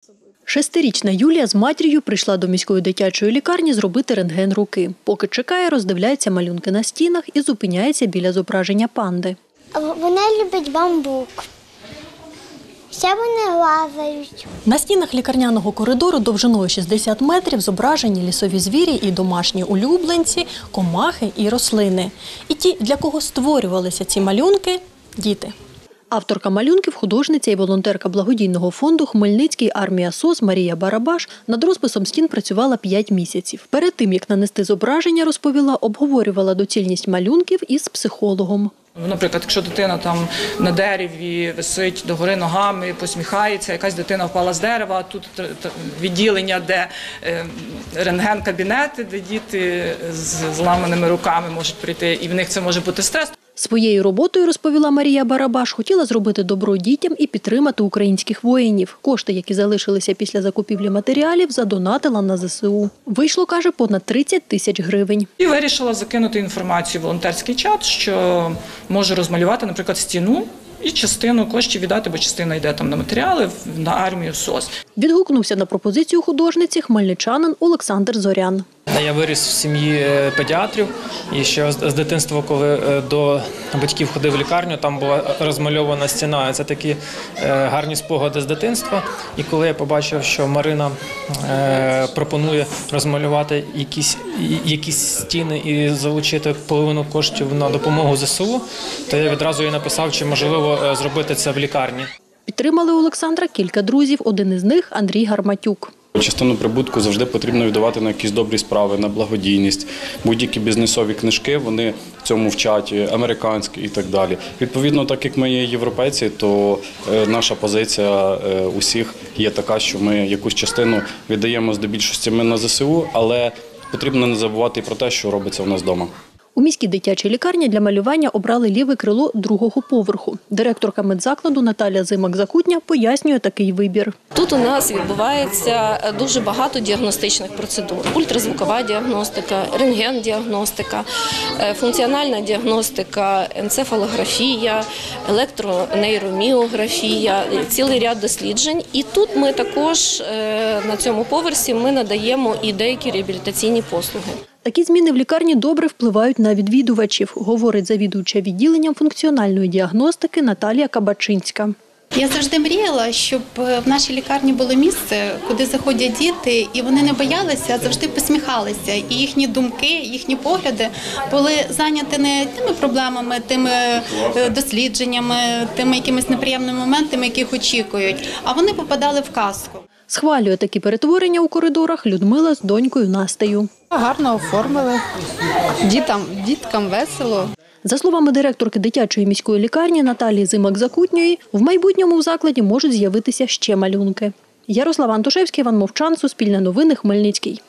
6-річна Юлія з матір'ю прийшла до міської дитячої лікарні зробити рентген руки. Поки чекає, роздивляється малюнки на стінах і зупиняється біля зображення панди. Вона любить бамбук. Ще вони лазають. На стінах лікарняного коридору довжиною 60 метрів зображені лісові звірі і домашні улюбленці, комахи і рослини. І ті, для кого створювалися ці малюнки – діти. Авторка малюнків, художниця і волонтерка благодійного фонду «Хмельницький армія СОС» Марія Барабаш над розписом стін працювала 5 місяців. Перед тим, як нанести зображення, розповіла, обговорювала доцільність малюнків із психологом. Наприклад, якщо дитина там на дереві висить догори ногами, посміхається, якась дитина впала з дерева, тут відділення, де рентген-кабінети, де діти з зламаними руками можуть прийти, і в них це може бути стрес. Своєю роботою, розповіла Марія Барабаш, хотіла зробити добро дітям і підтримати українських воїнів. Кошти, які залишилися після закупівлі матеріалів, задонатила на ЗСУ. Вийшло, каже, понад 30 тисяч гривень. І вирішила закинути інформацію в волонтерський чат, що можу розмалювати, наприклад, стіну і частину коштів віддати, бо частина йде там на матеріали, на армію СОС. Відгукнувся на пропозицію художниці хмельничанин Олександр Зорян. Я виріс в сім'ї педіатрів і ще з дитинства, коли до батьків ходив в лікарню, там була розмальована стіна. Це такі гарні спогади з дитинства. І коли я побачив, що Марина пропонує розмалювати якісь стіни і залучити половину коштів на допомогу ЗСУ, то я відразу їй написав, чи можливо зробити це в лікарні. Підтримали Олександра кілька друзів, один із них – Андрій Гарматюк. Частину прибутку завжди потрібно віддавати на якісь добрі справи, на благодійність. Будь-які бізнесові книжки, вони в цьому вчать, американські і так далі. Відповідно, так як ми є європейці, то наша позиція усіх є така, що ми якусь частину віддаємо здебільшості ми на ЗСУ, але потрібно не забувати про те, що робиться в нас вдома. У міській дитячій лікарні для малювання обрали ліве крило 2-го поверху. Директорка медзакладу Наталя Зимак-Закутня пояснює такий вибір. Тут у нас відбувається дуже багато діагностичних процедур. Ультразвукова діагностика, рентген-діагностика, функціональна діагностика, енцефалографія, електронейроміографія, цілий ряд досліджень. І тут ми також на цьому поверсі ми надаємо і деякі реабілітаційні послуги. Такі зміни в лікарні добре впливають на відвідувачів, говорить завідувача відділенням функціональної діагностики Наталія Кабачинська. Я завжди мріяла, щоб в нашій лікарні було місце, куди заходять діти, і вони не боялися, а завжди посміхалися. І їхні думки, їхні погляди були зайняті не тими проблемами, тими дослідженнями, тими якимись неприємними моментами, яких очікують, а вони попадали в казку. Схвалює такі перетворення у коридорах Людмила з донькою Настею. Гарно оформили, діткам весело. За словами директорки дитячої міської лікарні Наталії Зимак-Закутньої, в майбутньому в закладі можуть з'явитися ще малюнки. Ярослав Антошевський, Іван Мовчан, Суспільне новини, Хмельницький.